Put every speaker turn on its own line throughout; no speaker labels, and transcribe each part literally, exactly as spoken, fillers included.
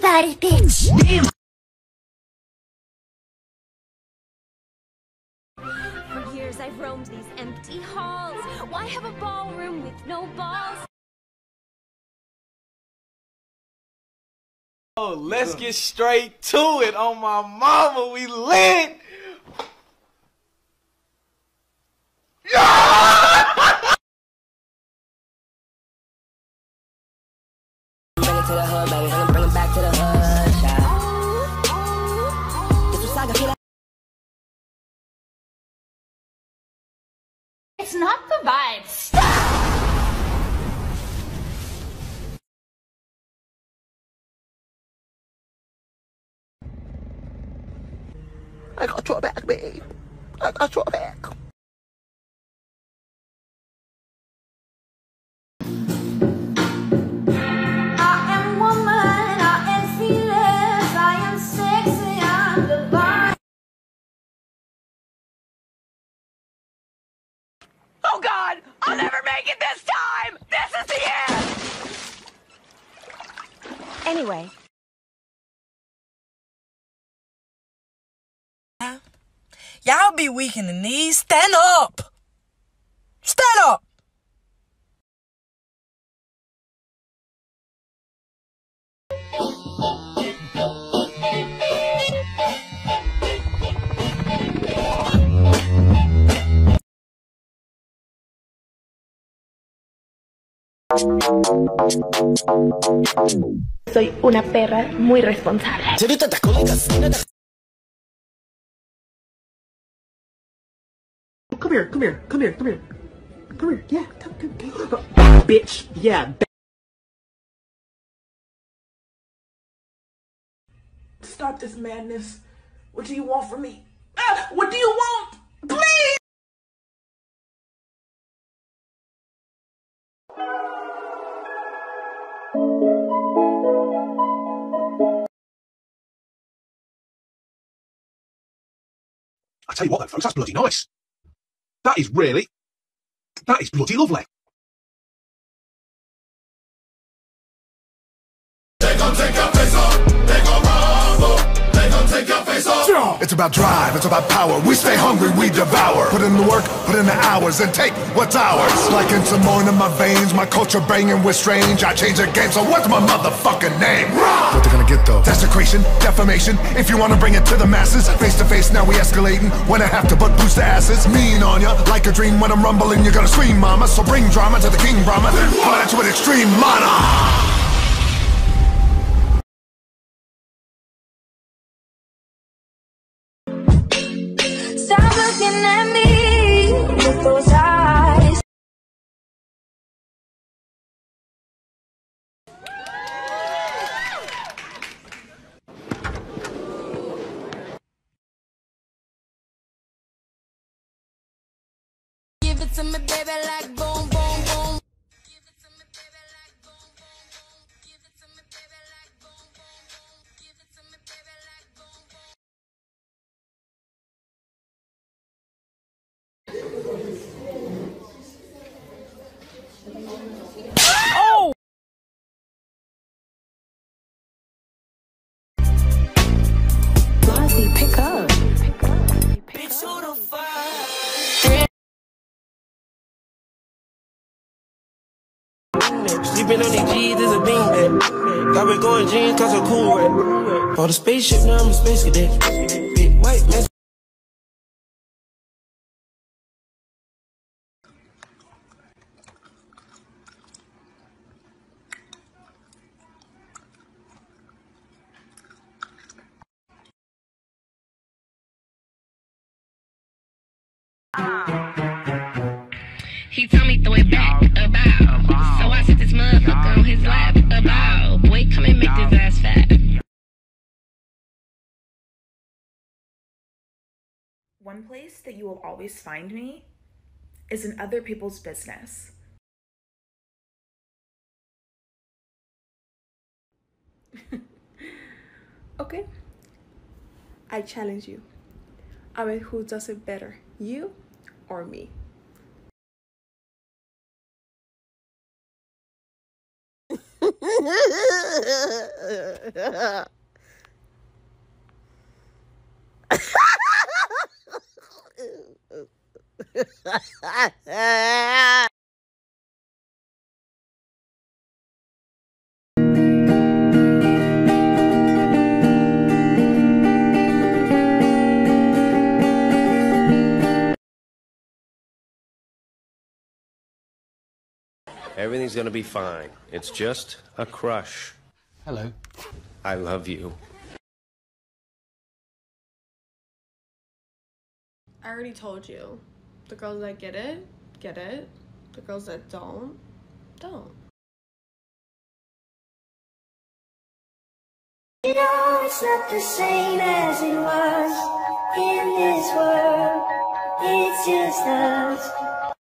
about it, bitch. Damn.
For years I've roamed these empty halls. Why have a ballroom with no balls?
Oh, let's get straight to it. On my mama, we lit.
Bring it to the hood, baby. Gonna bring it back to the hood. This was saga, feel
It's not the vibes.
I got your back, babe. I got your back.
Oh God! I'll never make it this time! This is the end!
Anyway.
Y'all be weak in the knees. Stand up! Stand up!
Soy una perra muy responsable.
Come here, come here, come here, come here. Come here, yeah, come, come, come, come. Bitch, yeah. Stop this madness. What do you want from me? Ah, what do you want? Please!
I tell you what though, folks, that's bloody nice. That is really, that is bloody lovely. They gon' take your face off, they gon' rumble, they gon' take your face off. It's about drive, it's about power, we stay hungry, we devour. Put in the work, put in the hours, and take what's ours. Like in Samoan in my veins, my culture banging with strange. I change the game, so what's my motherfucking name? What they gonna get though? Desecration, defamation, if you wanna bring it to the masses. Face to face, now we escalating, when I have to but boost the asses. Mean on ya, like a dream, when I'm rumbling, you're gonna scream mama. So bring drama to the king Brahma, come at you with extreme mana.
Stop looking at me with those eyes. Give it to me, baby, like boom, boom, boom. Give it to me, baby, like boom, boom, boom. Give it to me, baby, like boom, boom, boom. Give it to me, baby, like boom, boom.
Oh!
Marcy, pick up.
Bitch, who the fuck?
Sleeping on these G's is a beanbag. Got me going jeans cause I'm cool rap. For the spaceship, now I'm a space cadet. Big white mess.
He told me throw it back, about. So I sit this motherfucker on his lap, about. Boy, come and make this ass fat.
One place that you will always find me is in other people's business. Okay, I challenge you. A ver who does it better, you or me.
Everything's gonna be fine. It's just a crush.
Hello.
I love you.
I already told you. The girls that get it, get it. The girls that don't, don't.
You know it's not the same as it was in this world. It's just us.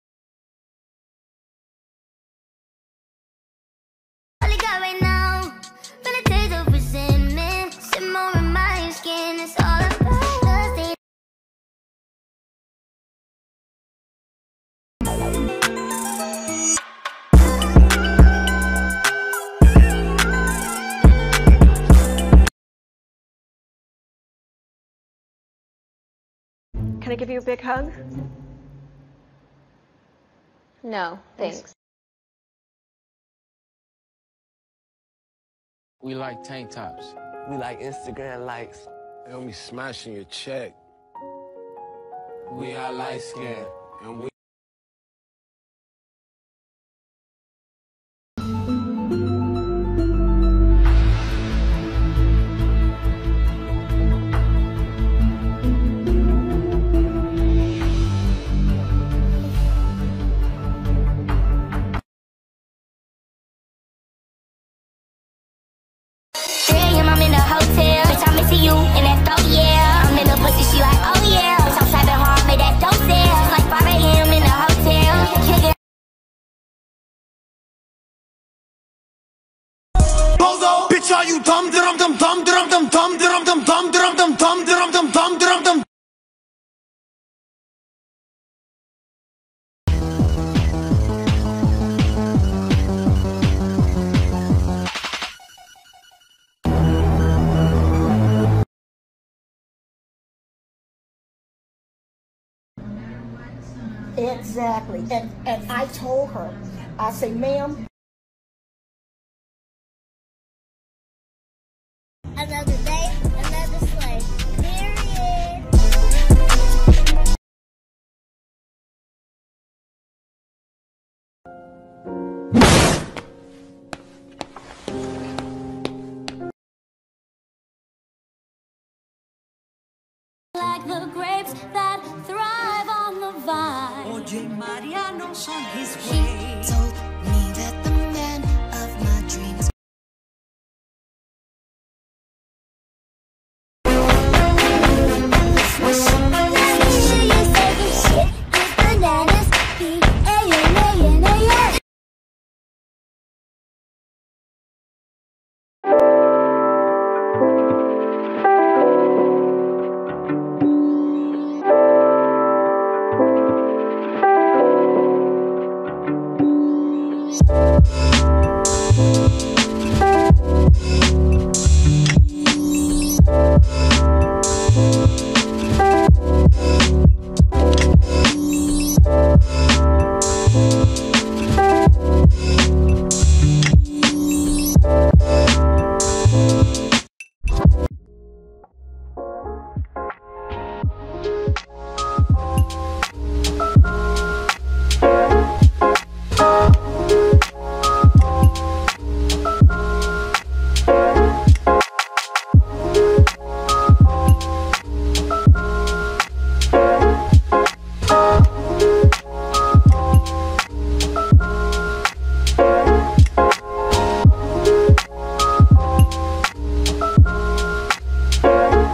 All I got right now, feel a taste of resentment. Some more in my skin, it's all about us.
Can I give you a big hug?
No, thanks.
We like tank tops. We like Instagram likes.
And we smashing your check.
We are light skinned. And we
I'm in the hotel, bitch, I'm missing you in that throat, yeah. I'm in the pussy, she like, oh yeah. Bitch, I'm slapping hard, made that dope sell. Like five A M in the hotel. Kicking.
Bozo, bitch, are you dumb, dum, dum, dum, dum, dum, dum, dum, dum, dum, dum, dum, dum, dum, dum, dum, dum, dum.
Exactly. And and I told her, I say, ma'am.
Another day, another slay. Period. Like the grapes that thrive on the vine.
Oye, Mariano on his
way. He told me